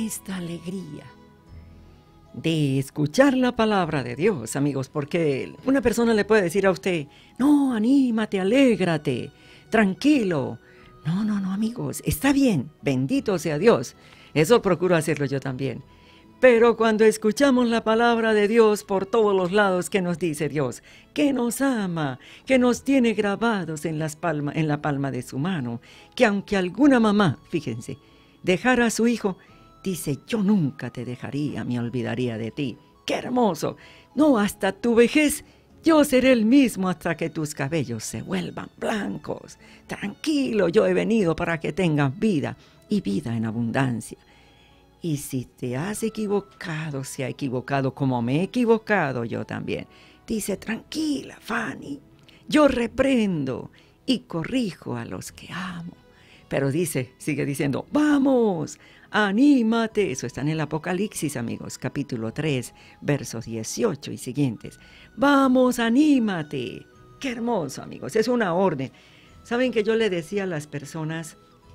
esta alegría de escuchar la palabra de Dios, amigos, porque una persona le puede decir a usted, no, anímate, alégrate, tranquilo. No, no, no, amigos, está bien, bendito sea Dios. Eso procuro hacerlo yo también. Pero cuando escuchamos la palabra de Dios por todos los lados, ¿qué nos dice Dios? Que nos ama, que nos tiene grabados en la palma de su mano, que aunque alguna mamá, fíjense, dejara a su hijo, dice, yo nunca te dejaría, me olvidaría de ti. ¡Qué hermoso! No, hasta tu vejez, yo seré el mismo hasta que tus cabellos se vuelvan blancos. Tranquilo, yo he venido para que tengas vida y vida en abundancia. Y si te has equivocado, se ha equivocado como me he equivocado yo también. Dice, tranquila, Fanny, yo reprendo y corrijo a los que amo. Pero dice, sigue diciendo, vamos, anímate. Eso está en el Apocalipsis, amigos, capítulo 3, versos 18 y siguientes. Vamos, anímate. Qué hermoso, amigos, es una orden. ¿Saben que yo le decía a las personas?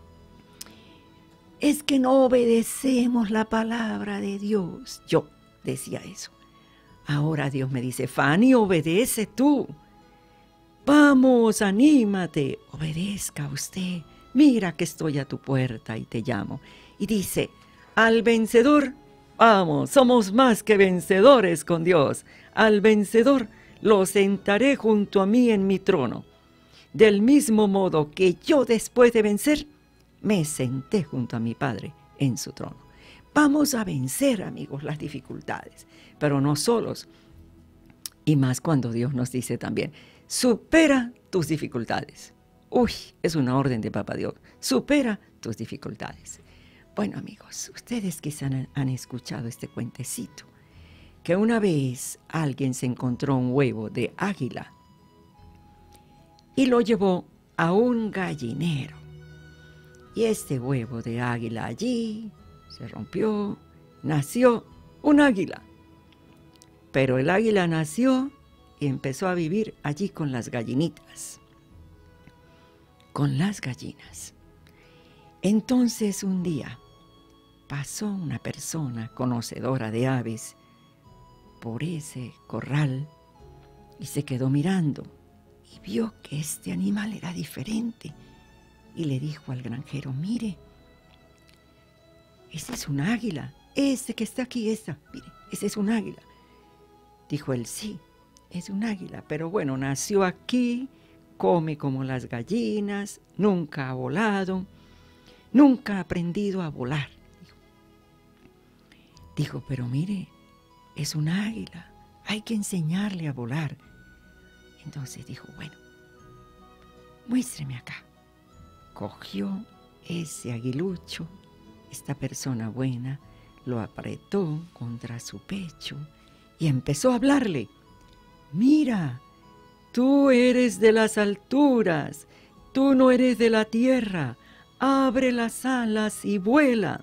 Es que no obedecemos la palabra de Dios. Yo decía eso. Ahora Dios me dice, Fanny, obedece tú. Vamos, anímate, obedezca usted. Mira que estoy a tu puerta y te llamo. Y dice, al vencedor, vamos, somos más que vencedores con Dios. Al vencedor lo sentaré junto a mí en mi trono. Del mismo modo que yo después de vencer, me senté junto a mi Padre en su trono. Vamos a vencer, amigos, las dificultades, pero no solos. Y más cuando Dios nos dice también, supera tus dificultades. Uy, es una orden de Papá Dios. Supera tus dificultades. Bueno, amigos, ustedes quizás han escuchado este cuentecito, que una vez alguien se encontró un huevo de águila y lo llevó a un gallinero. Y este huevo de águila allí se rompió, nació un águila. Pero el águila nació y empezó a vivir allí con las gallinitas, con las gallinas. Entonces un día pasó una persona conocedora de aves por ese corral y se quedó mirando y vio que este animal era diferente. Y le dijo al granjero, mire, ese es un águila, ese que está aquí, mire, ese es un águila. Dijo él, sí, es un águila, pero bueno, nació aquí, come como las gallinas, nunca ha volado, nunca ha aprendido a volar. Dijo, pero mire, es un águila, hay que enseñarle a volar. Entonces dijo, bueno, muéstreme acá. Cogió ese aguilucho, esta persona buena, lo apretó contra su pecho y empezó a hablarle. Mira, tú eres de las alturas, tú no eres de la tierra, abre las alas y vuela.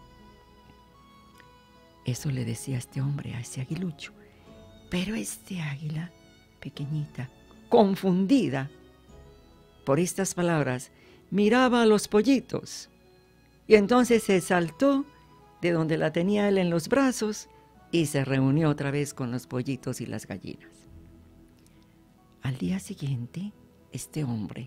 Eso le decía este hombre a ese aguilucho. Pero este águila, pequeñita, confundida por estas palabras, miraba a los pollitos y entonces se saltó de donde la tenía él en los brazos y se reunió otra vez con los pollitos y las gallinas. Al día siguiente, este hombre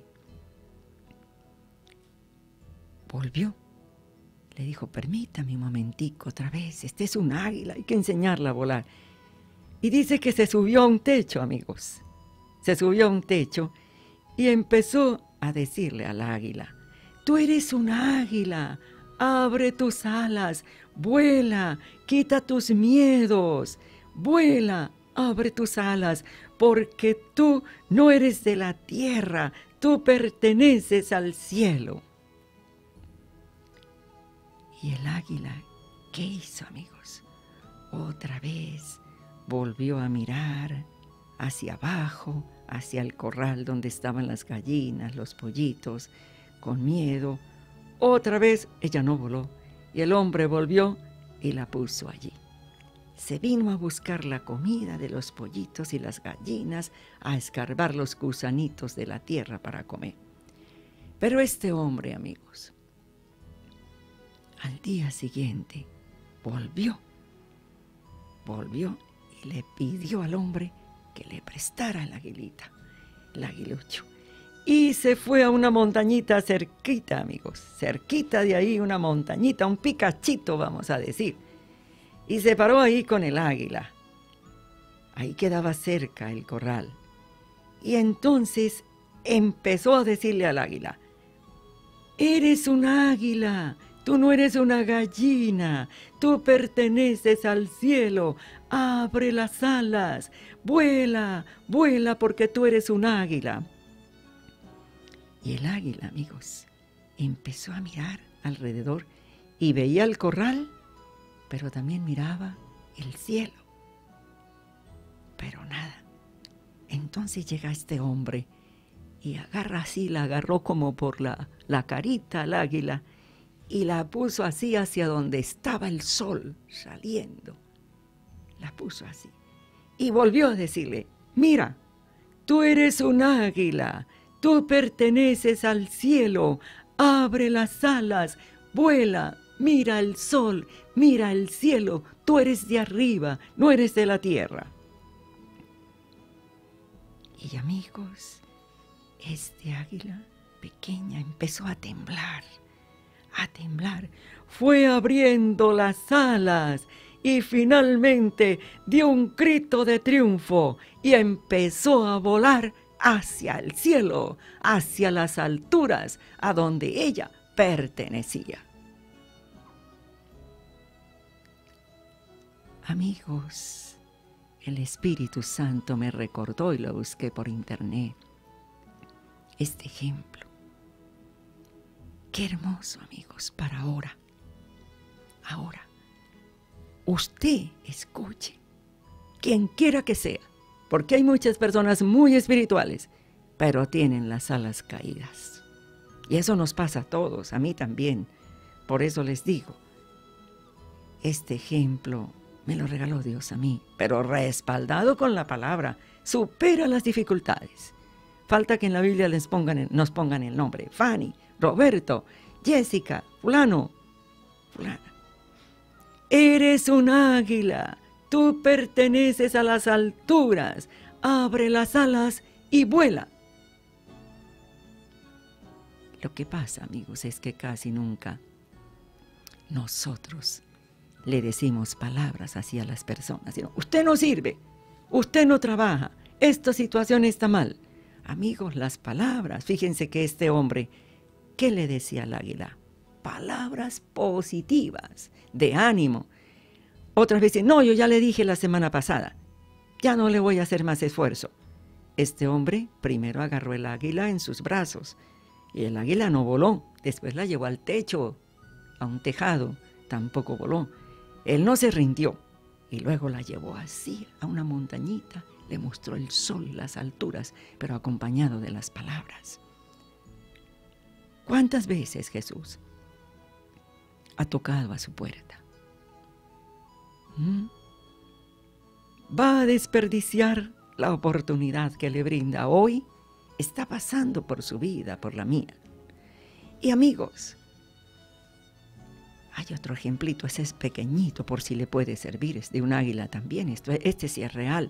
volvió. Le dijo, permítame un momentico otra vez, este es un águila, hay que enseñarla a volar. Y dice que se subió a un techo, amigos. Se subió a un techo y empezó a decirle al águila, tú eres un águila, abre tus alas, vuela, quita tus miedos, vuela, abre tus alas, porque tú no eres de la tierra, tú perteneces al cielo. Y el águila, ¿qué hizo, amigos? Otra vez volvió a mirar hacia abajo, hacia el corral donde estaban las gallinas, los pollitos, con miedo. Otra vez ella no voló y el hombre volvió y la puso allí. Se vino a buscar la comida de los pollitos y las gallinas, a escarbar los gusanitos de la tierra para comer. Pero este hombre, amigos, al día siguiente volvió y le pidió al hombre que le prestara el aguilita, el aguilucho. Y se fue a una montañita cerquita, amigos, cerquita de ahí, una montañita, un picachito, vamos a decir. Y se paró ahí con el águila. Ahí quedaba cerca el corral. Y entonces empezó a decirle al águila: eres un águila, tú no eres una gallina, tú perteneces al cielo, abre las alas, vuela, vuela porque tú eres un águila. Y el águila, amigos, empezó a mirar alrededor y veía el corral, pero también miraba el cielo. Pero nada. Entonces llega este hombre y agarra así, la agarró como por la carita al águila y la puso así hacia donde estaba el sol saliendo. La puso así. Y volvió a decirle: mira, tú eres un águila, tú perteneces al cielo, abre las alas, vuela, mira el sol, mira el cielo, tú eres de arriba, no eres de la tierra. Y amigos, este águila pequeña empezó a temblar, fue abriendo las alas y finalmente dio un grito de triunfo y empezó a volar hacia el cielo, hacia las alturas, a donde ella pertenecía. Amigos, el Espíritu Santo me recordó y lo busqué por internet. Este ejemplo. Qué hermoso, amigos, para ahora. Ahora, usted escuche, quien quiera que sea, porque hay muchas personas muy espirituales, pero tienen las alas caídas. Y eso nos pasa a todos, a mí también. Por eso les digo, este ejemplo me lo regaló Dios a mí, pero respaldado con la palabra. Supera las dificultades. Falta que en la Biblia nos pongan el nombre. Fanny, Roberto, Jessica, fulano, fulana. Eres un águila. Tú perteneces a las alturas. Abre las alas y vuela. Lo que pasa, amigos, es que casi nunca nosotros le decimos palabras así a las personas. Sino, usted no sirve, usted no trabaja, esta situación está mal. Amigos, las palabras, fíjense que este hombre, ¿qué le decía al águila? Palabras positivas, de ánimo. Otras veces, no, yo ya le dije la semana pasada, ya no le voy a hacer más esfuerzo. Este hombre primero agarró el águila en sus brazos y el águila no voló. Después la llevó al techo, a un tejado, tampoco voló. Él no se rindió y luego la llevó así a una montañita, le mostró el sol, las alturas, pero acompañado de las palabras. ¿Cuántas veces Jesús ha tocado a su puerta? ¿Va a desperdiciar la oportunidad que le brinda hoy? Está pasando por su vida, por la mía. Y amigos, hay otro ejemplito, ese es pequeñito, por si le puede servir, es de un águila también, este sí es real.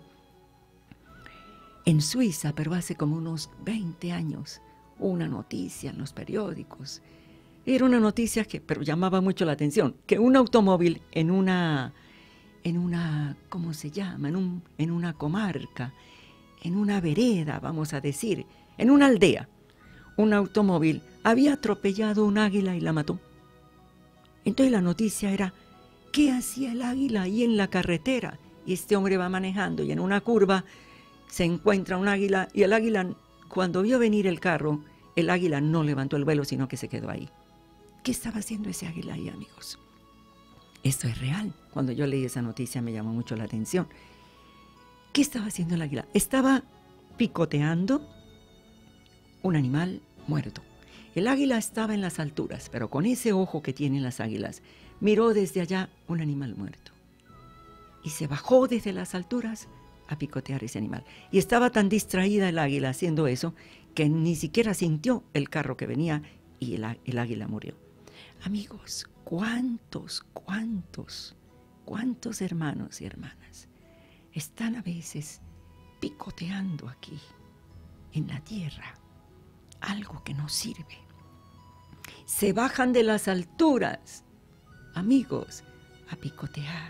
En Suiza, pero hace como unos 20 años, una noticia en los periódicos. Era una noticia que pero llamaba mucho la atención, que un automóvil en una, ¿cómo se llama? En una comarca, en una vereda, vamos a decir, en una aldea, un automóvil había atropellado un águila y la mató. Entonces la noticia era, ¿qué hacía el águila ahí en la carretera? Y este hombre va manejando y en una curva se encuentra un águila y el águila, cuando vio venir el carro, el águila no levantó el vuelo, sino que se quedó ahí. ¿Qué estaba haciendo ese águila ahí, amigos? Esto es real. Cuando yo leí esa noticia me llamó mucho la atención. ¿Qué estaba haciendo el águila? Estaba picoteando un animal muerto. El águila estaba en las alturas, pero con ese ojo que tienen las águilas, miró desde allá un animal muerto. Y se bajó desde las alturas a picotear ese animal. Y estaba tan distraída el águila haciendo eso, que ni siquiera sintió el carro que venía y el águila murió. Amigos, ¿cuántos ¿Cuántos hermanos y hermanas están a veces picoteando aquí, en la tierra, algo que no sirve? Se bajan de las alturas, amigos, a picotear,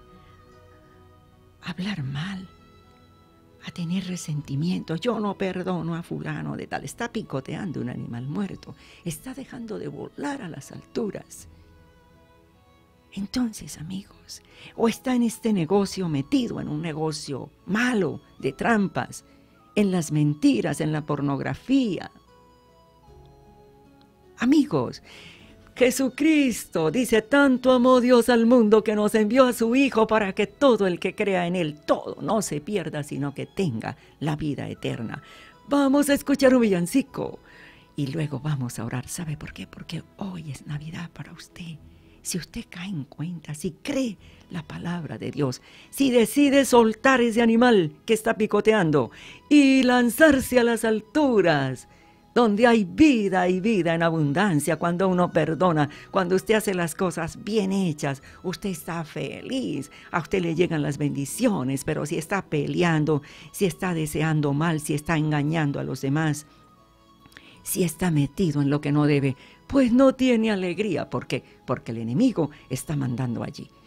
a hablar mal, a tener resentimiento. Yo no perdono a fulano de tal. Está picoteando un animal muerto. Está dejando de volar a las alturas. Entonces, amigos, o está en este negocio metido, en un negocio malo de trampas, en las mentiras, en la pornografía. Amigos, Jesucristo dice: tanto amó Dios al mundo que nos envió a su Hijo para que todo el que crea en Él, todo, no se pierda, sino que tenga la vida eterna. Vamos a escuchar un villancico y luego vamos a orar. ¿Sabe por qué? Porque hoy es Navidad para usted. Si usted cae en cuenta, si cree la palabra de Dios, si decide soltar ese animal que está picoteando y lanzarse a las alturas, donde hay vida y vida en abundancia, cuando uno perdona, cuando usted hace las cosas bien hechas, usted está feliz, a usted le llegan las bendiciones. Pero si está peleando, si está deseando mal, si está engañando a los demás, si está metido en lo que no debe, pues no tiene alegría. ¿Por qué? Porque el enemigo está mandando allí.